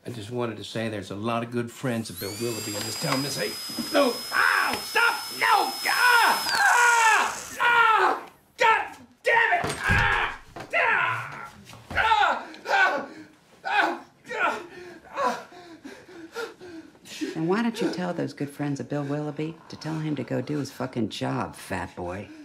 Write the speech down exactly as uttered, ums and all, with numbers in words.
I just wanted to say there's a lot of good friends of Bill Willoughby in this town, Miss Hayes. No! Ow! Stop! No! Ah! Ah! Ah! God damn it! Ah! Ah! Ah! Ah! Ah! Ah! And why don't you tell those good friends of Bill Willoughby to tell him to go do his fucking job, fat boy?